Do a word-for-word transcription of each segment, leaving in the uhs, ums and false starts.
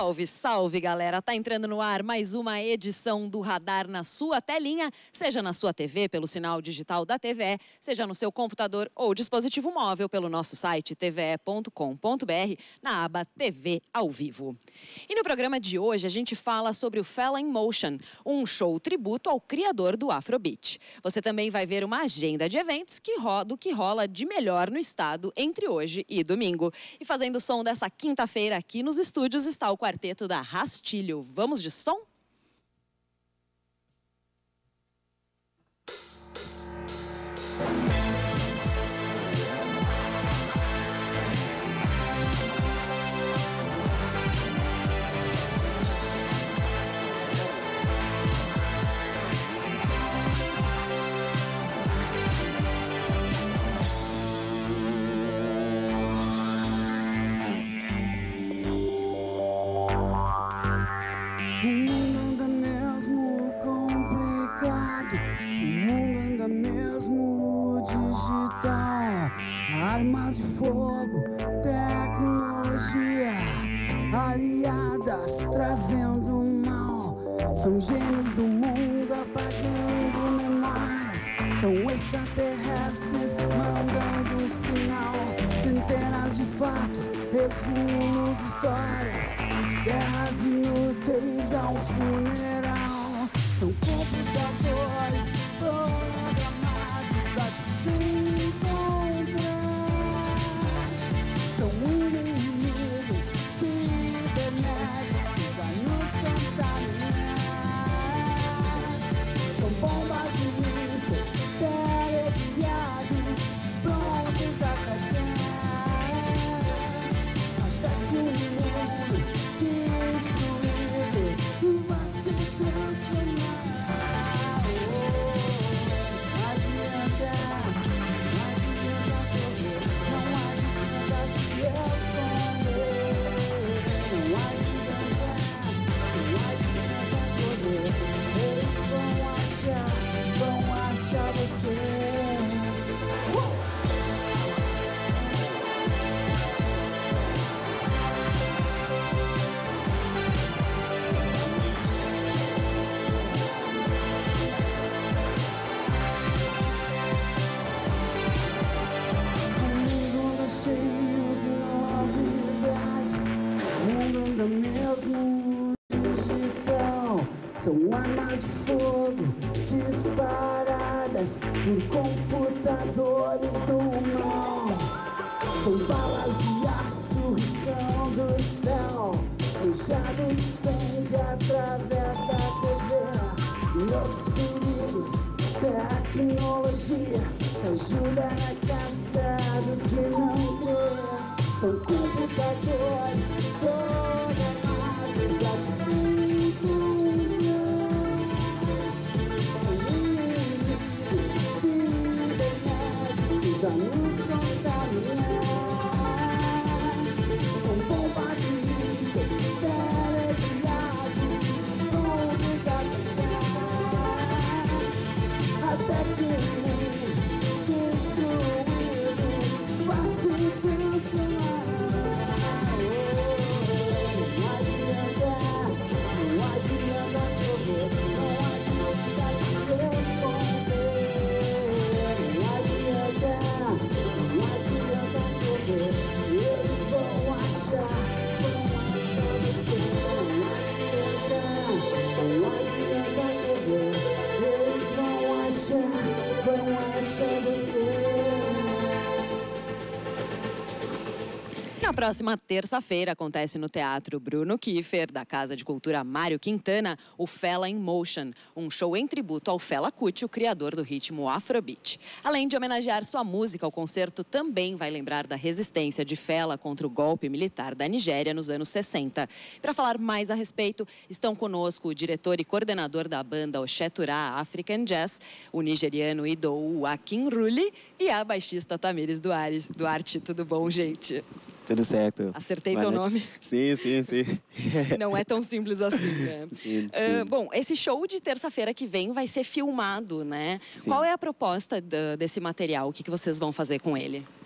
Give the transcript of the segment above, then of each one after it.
Salve, salve, galera! Tá entrando no ar mais uma edição do Radar na sua telinha, seja na sua T V, pelo sinal digital da T V E, seja no seu computador ou dispositivo móvel, pelo nosso site t v e ponto com ponto b r, na aba T V ao vivo. E no programa de hoje, a gente fala sobre o Fela in Motion, um show tributo ao criador do Afrobeat. Você também vai ver uma agenda de eventos que ro- do que rola de melhor no estado entre hoje e domingo. E fazendo o som dessa quinta-feira aqui nos estúdios está o quarteto da Rastilho. Vamos de som? Armas de fogo, tecnologia, aliadas trazendo mal. São gênios do mundo apagando memórias. São extraterrestres mandando um sinal. Centenas de fatos, resumos, histórias de guerras inúteis a um funeral. São computadores programados a te encontrar. São inimigos cibernéticos a nos contaminar. São bombas e mísseis teleguiados prontos a atacar. Até que o mundo destruído vai se transformar. Não adianta, não adianta correr, não adianta se esconder. Não adianta, não adianta correr, eles vão achar, vão achar você. Uh! O mundo anda cheio de novidades. O mundo anda mesmo digital. São armas de fogo disparadas por computadores do mal. São balas de aço riscando o céu, manchado de sangue através da T V. E outros perigos, tecnologia ajuda na caça do que não quer. São computadores programados a te encontrar. São inimigos cibernéticos a nos contaminar. São bombas e mísseis teleguiados prontos a atacar. Até que o mundo destruído vai se transformar. Não adianta, não adianta correr, não adianta se esconder. Não adianta, não adianta correr, eles vão achar, vão achar você. Não adianta, não adianta correr, eles vão achar, vão achar você. Na próxima terça-feira acontece no Teatro Bruno Kiefer, da Casa de Cultura Mário Quintana, o Fela in Motion, um show em tributo ao Fela Kuti, o criador do ritmo Afrobeat. Além de homenagear sua música, o concerto também vai lembrar da resistência de Fela contra o golpe militar da Nigéria nos anos sessenta. Para falar mais a respeito, estão conosco o diretor e coordenador da banda Oshetura African Jazz, o nigeriano Idou Akinruli, e a baixista Tamires Duarte. Duarte, tudo bom, gente? Tudo certo. Acertei teu nome? Sim, sim, sim. Não é tão simples assim, né? Sim, Uh, sim. bom, esse show de terça-feira que vem vai ser filmado, né? Sim. Qual é a proposta da- desse material? O que, que vocês vão fazer com ele?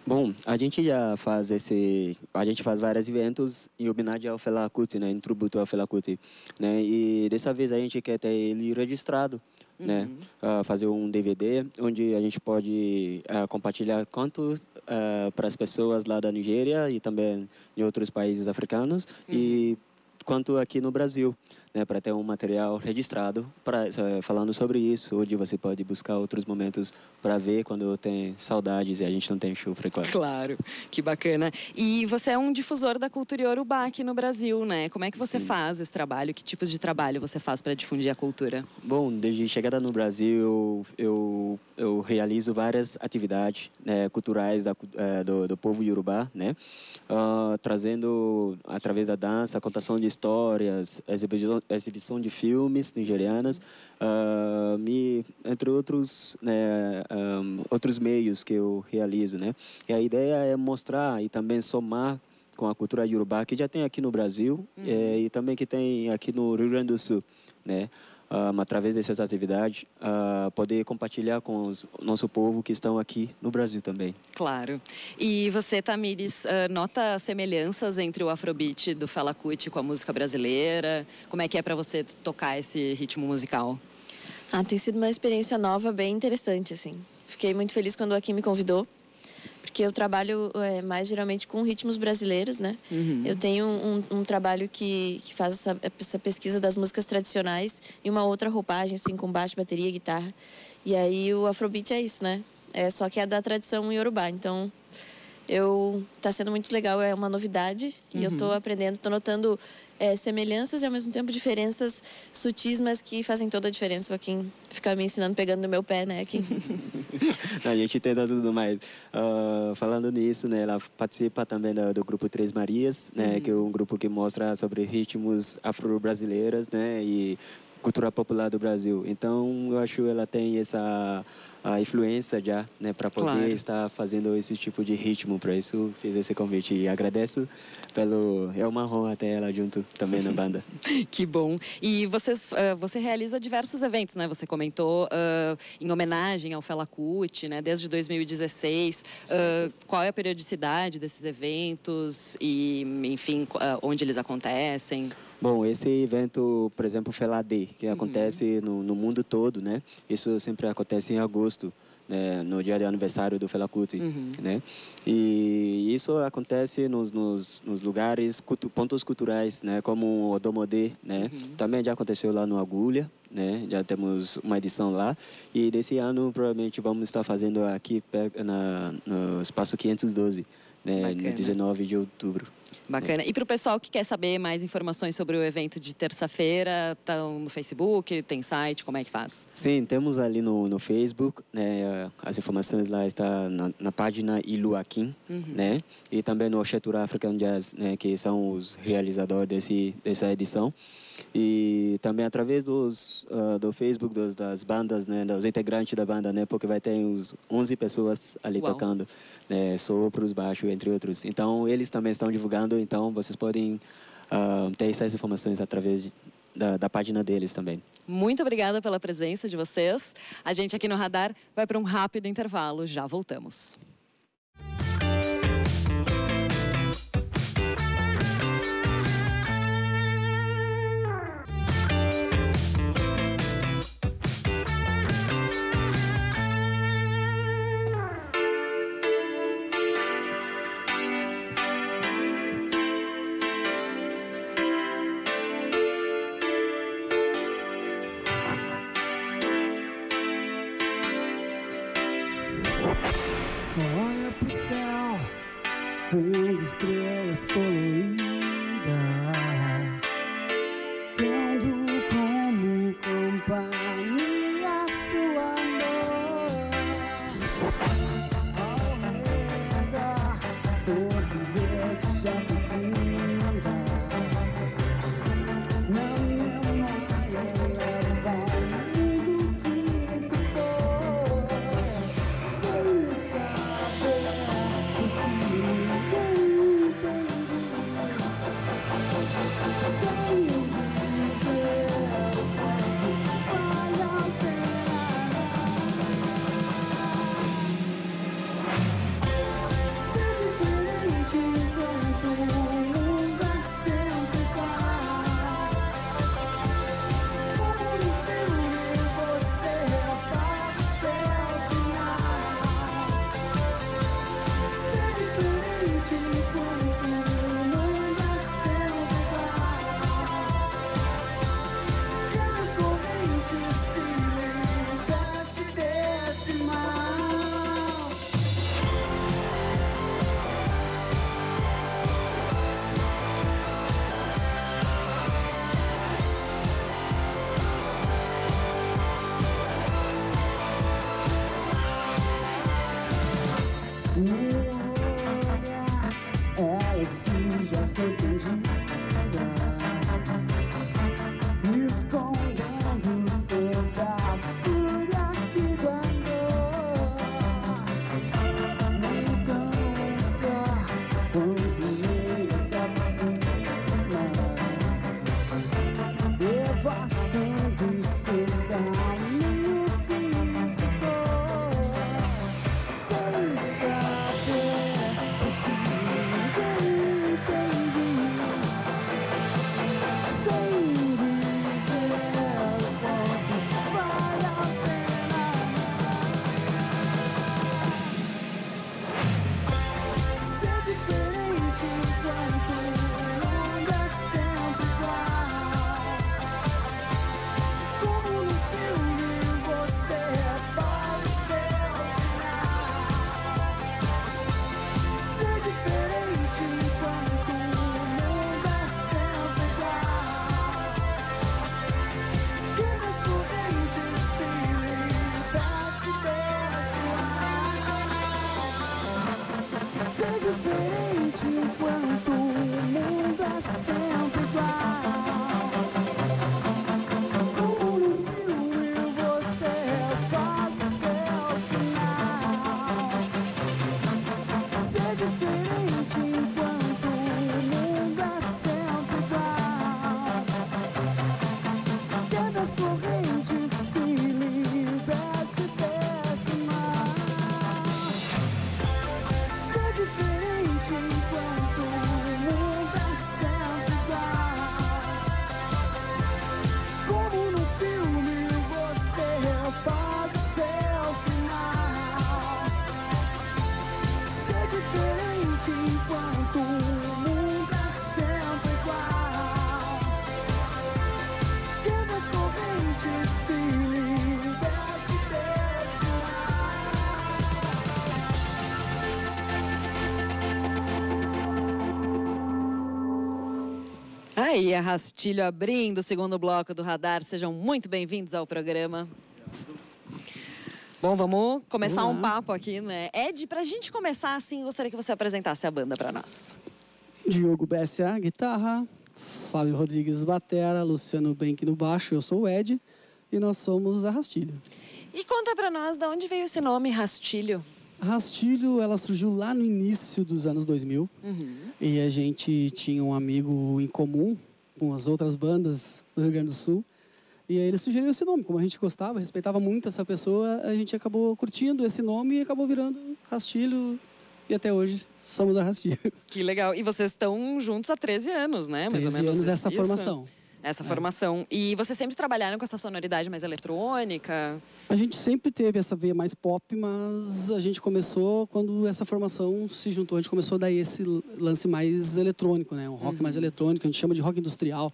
Bom, a gente já faz esse, a gente faz vários eventos em homenagem ao Fela Kuti, né, em tributo ao Fela Kuti, né, e dessa vez a gente quer ter ele registrado, uhum. né, uh, fazer um D V D onde a gente pode uh, compartilhar tanto uh, para as pessoas lá da Nigéria e também em outros países africanos uhum. e quanto aqui no Brasil, né, para ter um material registrado, pra, uh, falando sobre isso, onde você pode buscar outros momentos para ver quando tem saudades e a gente não tem chufre, claro. Claro, que bacana. E você é um difusor da cultura iorubá aqui no Brasil, né? Como é que você Sim. faz esse trabalho? Que tipos de trabalho você faz para difundir a cultura? Bom, desde a chegada no Brasil, eu, eu realizo várias atividades né, culturais da, do, do povo iorubá, né? Uh, trazendo, através da dança, contação de histórias, exibição, exibição de filmes nigerianas, uh, me, entre outros, né, um, outros meios que eu realizo, né? E a ideia é mostrar e também somar com a cultura iorubá que já tem aqui no Brasil uhum. é, e também que tem aqui no Rio Grande do Sul, né? Um, através dessas atividades, uh, poder compartilhar com os, o nosso povo que estão aqui no Brasil também. Claro. E você, Tamires, uh, nota semelhanças entre o Afrobeat do Fela Kuti com a música brasileira? Como é que é para você tocar esse ritmo musical? Ah, tem sido uma experiência nova, bem interessante, assim. Fiquei muito feliz quando o Aki me convidou, porque eu trabalho é, mais geralmente com ritmos brasileiros, né? Uhum. Eu tenho um, um trabalho que, que faz essa, essa pesquisa das músicas tradicionais e uma outra roupagem, assim, com baixo, bateria, guitarra. E aí o Afrobeat é isso, né? É só que é da tradição iorubá. Então, eu tá sendo muito legal, é uma novidade. Uhum. E eu tô aprendendo, tô notando é, semelhanças e ao mesmo tempo diferenças sutis, mas que fazem toda a diferença. O Joaquim fica me ensinando, pegando no meu pé, né, Joaquim? A gente tenta tudo mais. Uh, falando nisso, né, ela participa também do, do grupo Três Marias, né, uhum. que é um grupo que mostra sobre ritmos afro-brasileiros, né, e cultura popular do Brasil. Então, eu acho que ela tem essa a influência já, né, para poder claro. estar fazendo esse tipo de ritmo. Para isso, fiz esse convite e agradeço pelo... É uma honra ter ela junto também na banda. Que bom. E vocês, uh, você realiza diversos eventos, né? Você comentou uh, em homenagem ao Fela Kuti, né? Desde dois mil e dezesseis. Uh, qual é a periodicidade desses eventos e, enfim, uh, onde eles acontecem? Bom, esse evento, por exemplo, Fela Day, que acontece uhum. no, no mundo todo, né? Isso sempre acontece em agosto, né? No dia de aniversário do Fela Kuti, uhum. né? E isso acontece nos, nos, nos lugares, cultu, pontos culturais, né? Como o Odomodê, né? Uhum. Também já aconteceu lá no Agulha, né? Já temos uma edição lá. E nesse ano, provavelmente, vamos estar fazendo aqui na, no Espaço quinhentos e doze, né? No dezenove de outubro. Bacana. E para o pessoal que quer saber mais informações sobre o evento de terça-feira, estão no Facebook, tem site, como é que faz? Sim, temos ali no, no Facebook, né, as informações lá estão na, na página Iluakim, uhum. né, e também no Oxetura African Jazz, né, que são os realizadores desse, dessa edição. E também através dos, uh, do Facebook dos, das bandas, né, dos integrantes da banda, né, porque vai ter uns onze pessoas ali Uau. tocando, né, sopros, baixo, entre outros. Então, eles também estão divulgando, então vocês podem uh, ter essas informações através de, da, da página deles também. Muito obrigada pela presença de vocês. A gente aqui no Radar vai para um rápido intervalo, já voltamos. Aí, a Rastilho abrindo o segundo bloco do Radar. Sejam muito bem-vindos ao programa. Bom, vamos começar Olá. um papo aqui, né? Ed, pra gente começar assim, gostaria que você apresentasse a banda pra nós. Diogo B S A, guitarra. Flávio Rodrigues, batera. Luciano Benck no baixo. Eu sou o Ed. E nós somos a Rastilho. E conta pra nós, de onde veio esse nome, Rastilho? A Rastilho, ela surgiu lá no início dos anos dois mil. Uhum. E a gente tinha um amigo em comum com as outras bandas do Rio Grande do Sul. E aí ele sugeriu esse nome. Como a gente gostava, respeitava muito essa pessoa, a gente acabou curtindo esse nome e acabou virando Rastilho. E até hoje somos a Rastilho. Que legal. E vocês estão juntos há treze anos, né? Mais ou treze menos anos essa isso. formação. Essa É. formação. E vocês sempre trabalharam com essa sonoridade mais eletrônica? A gente sempre teve essa veia mais pop, mas a gente começou quando essa formação se juntou. A gente começou a dar esse lance mais eletrônico, né? Um rock Uhum. mais eletrônico, a gente chama de rock industrial.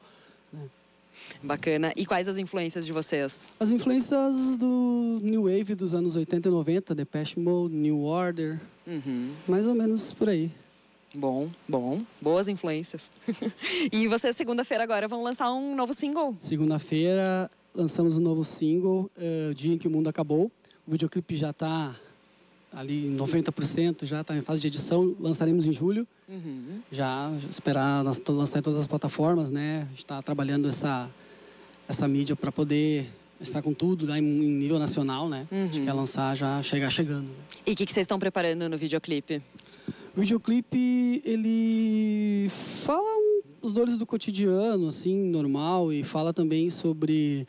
Bacana. E quais as influências de vocês? As influências do New Wave dos anos oitenta e noventa, Depeche Mode, New Order, Uhum. mais ou menos por aí. Bom, bom. Boas influências. E vocês, segunda-feira, agora vão lançar um novo single. Segunda-feira lançamos um novo single, eh, O Dia em que o Mundo Acabou. O videoclipe já está ali em noventa por cento, já está em fase de edição. Lançaremos em julho. Uhum. Já esperar nas- lançar em todas as plataformas, né? A gente está trabalhando essa, essa mídia para poder estar com tudo lá em, em nível nacional, né? A gente Uhum. quer lançar já, chegar chegando. Né? E o que, que vocês estão preparando no videoclipe? O videoclipe, ele fala um- os dores do cotidiano, assim, normal, e fala também sobre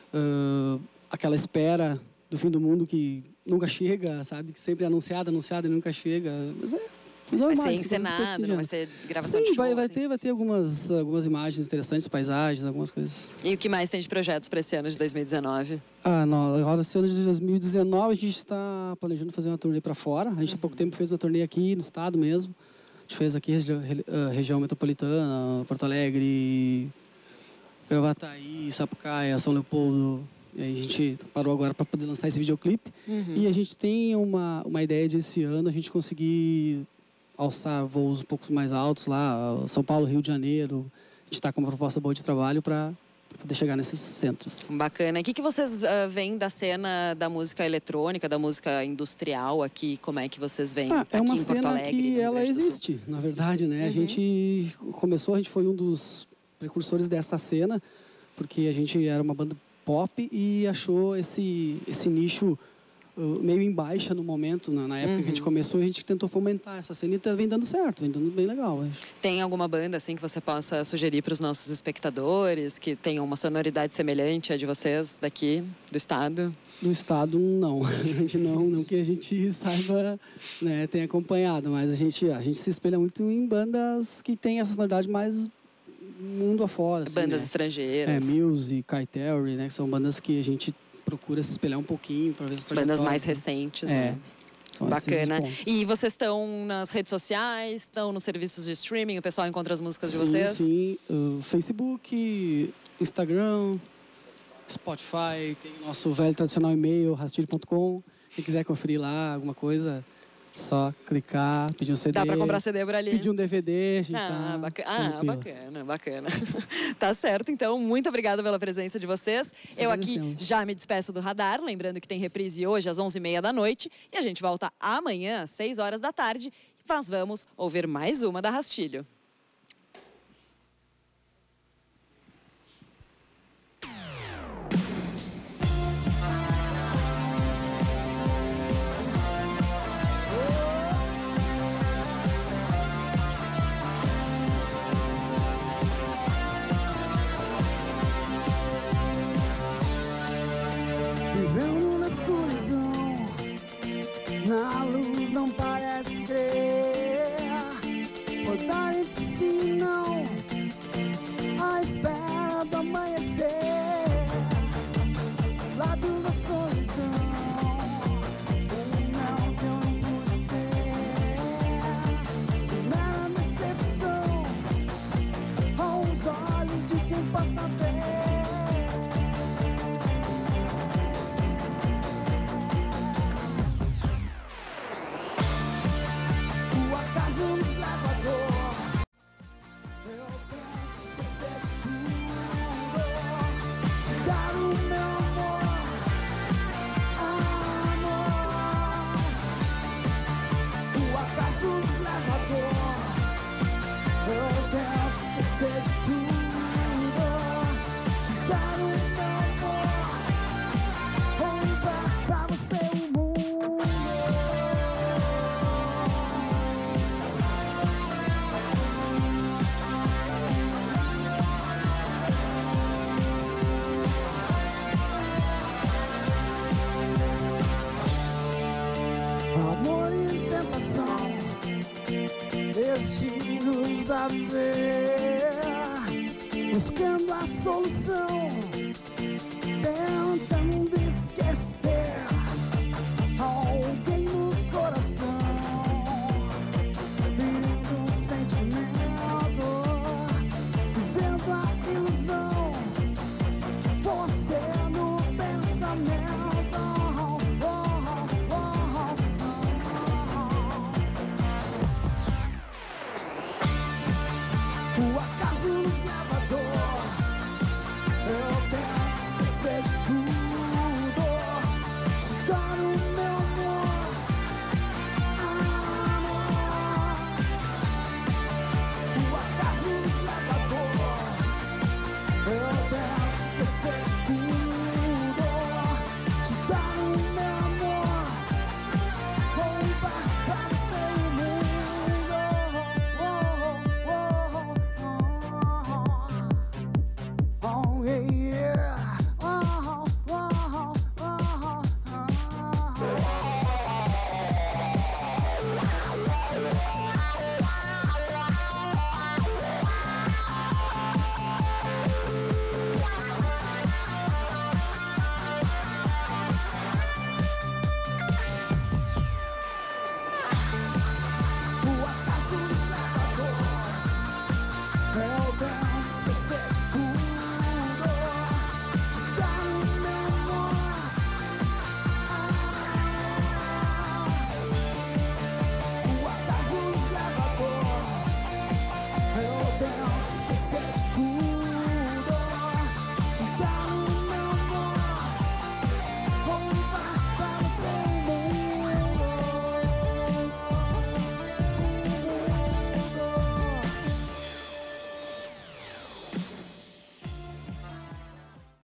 ah, aquela espera do fim do mundo que nunca chega, sabe? Que sempre é anunciada, anunciada e nunca chega. Mas é normal. Vai ser assim, coisas do encenado, não cotidiano. vai ser gravação de Sim, show? vai, vai, assim? ter, vai ter algumas, algumas imagens interessantes, paisagens, algumas coisas. E o que mais tem de projetos para esse ano de dois mil e dezenove? Ah, não, agora esse ano de dois mil e dezenove a gente está planejando fazer uma turnê para fora. A gente há pouco tempo fez uma turnê aqui no estado mesmo. A gente fez aqui regi re- ah, região metropolitana, Porto Alegre, Gravataí, Sapucaia, São Leopoldo. E aí a gente parou agora para poder lançar esse videoclipe. Uhum. E a gente tem uma, uma ideia de esse ano a gente conseguir alçar voos um pouco mais altos lá, São Paulo, Rio de Janeiro. A gente está com uma proposta boa de trabalho para poder chegar nesses centros. Bacana. E o que, que vocês ah, veem da cena da música eletrônica, da música industrial aqui? Como é que vocês veem Ah, aqui é uma em Porto cena Alegre? no que Rio ela Grande do Sul? existe, na verdade, né? Uhum. A gente começou, a gente foi um dos precursores dessa cena, porque a gente era uma banda pop e achou esse, esse nicho uh, meio em baixa no momento, na, na época Uhum. que a gente começou, a gente tentou fomentar essa cena e tá, vem dando certo, vem dando bem legal. Acho. Tem alguma banda assim que você possa sugerir para os nossos espectadores que tenham uma sonoridade semelhante à de vocês daqui do estado? Do estado, não. A gente não, não que a gente saiba, né, tenha acompanhado, mas a gente, a gente se espelha muito em bandas que têm essa sonoridade mais mundo afora. Assim, Bandas né? estrangeiras? É, Muse, Kaiteri, né? Que são bandas que a gente procura se espelhar um pouquinho para ver as Bandas mais trajetórias, recentes, É, né? são esses Bacana. os pontos. E vocês estão nas redes sociais, estão nos serviços de streaming, o pessoal encontra as músicas de Sim, vocês? sim. Uh, Facebook, Instagram, Spotify, tem o nosso velho tradicional e-mail, rastilho ponto com. Quem quiser conferir lá alguma coisa, só clicar, pedir um C D. Dá para comprar C D por ali? Pedir um D V D, a gente Ah, tá baca- ah, tranquilo. bacana, bacana. Tá certo, então, muito obrigada pela presença de vocês. Nós Eu aqui agradecemos. já me despeço do Radar, lembrando que tem reprise hoje às onze e meia da noite e a gente volta amanhã às seis horas da tarde. Nós vamos ouvir mais uma da Rastilho. Vivendo na escuridão, na luz não parece crer. Botar entre si e não, à espera do amanhecer. Lábios da solidão, um não que eu não pude ter. Mera decepção, aos olhos de quem passa a ver. O acaso nos leva à dor. Eu penso buscando a solução. Tenta num desses